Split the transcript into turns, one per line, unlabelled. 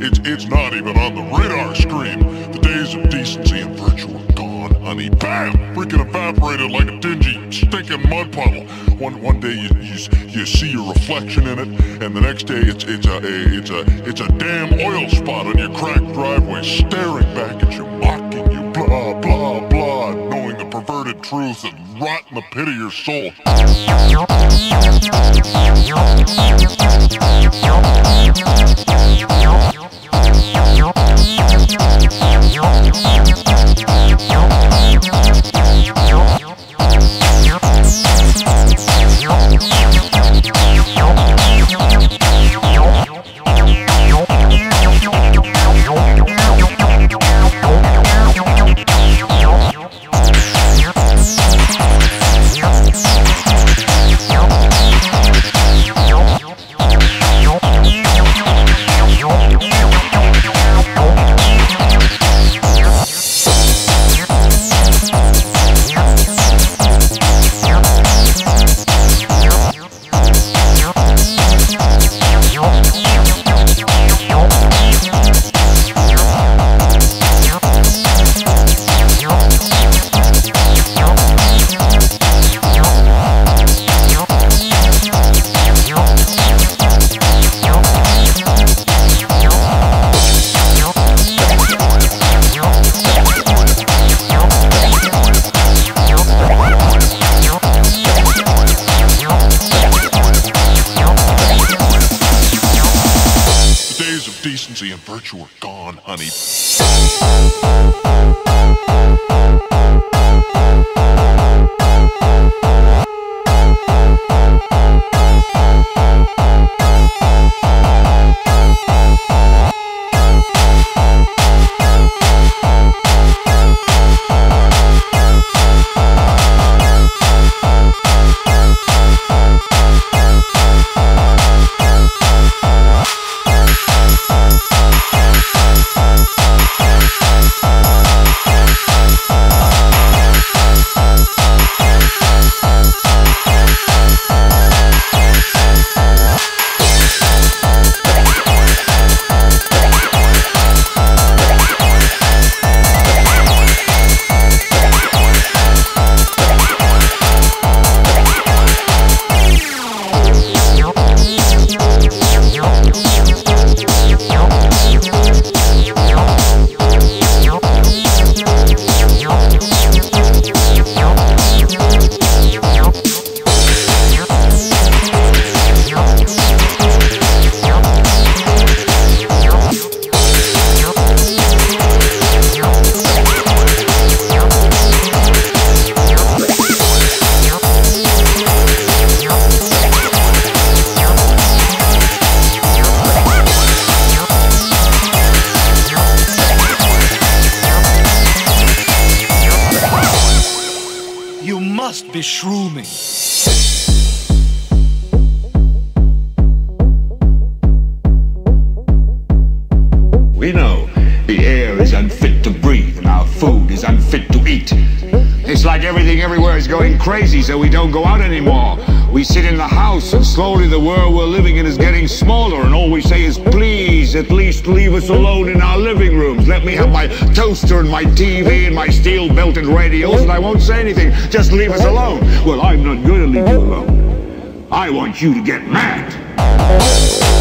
It's not even on the radar screen. The days of decency and virtue are gone, honey. Bam! Freaking evaporated like a dingy, stinking mud puddle. One day you see your reflection in it, and the next day it's a damn oil spot on your cracked driveway, staring back at you, mocking you, blah blah blah, knowing the perverted truth that rot in the pit of your soul. Decency and virtue are gone, honey.
You must be shrooming.
We know the air is unfit to breathe and our food is unfit to eat. It's like everything everywhere is going crazy, so we don't go out anymore. We sit in the house and slowly the world we're living in is getting smaller, and all we say is, please, at least leave us alone in our living rooms. Let me have my toaster and my TV and my steel-belted radios and I won't say anything. Just leave us alone. Well, I'm not going to leave you alone. I want you to get mad.